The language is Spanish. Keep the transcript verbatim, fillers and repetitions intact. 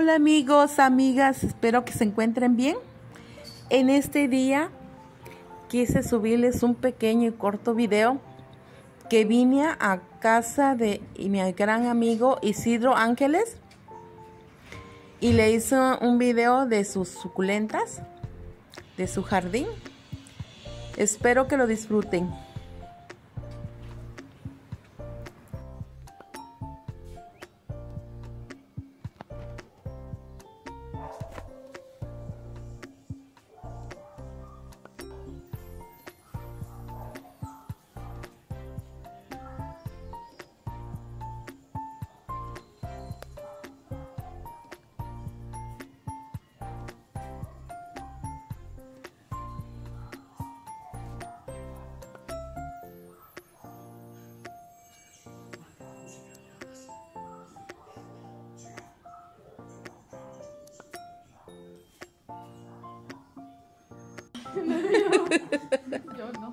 Hola amigos, amigas, espero que se encuentren bien. En este día quise subirles un pequeño y corto video que vine a casa de mi gran amigo Isidro Ángeles y le hice un video de sus suculentas, de su jardín. Espero que lo disfruten. Yo no.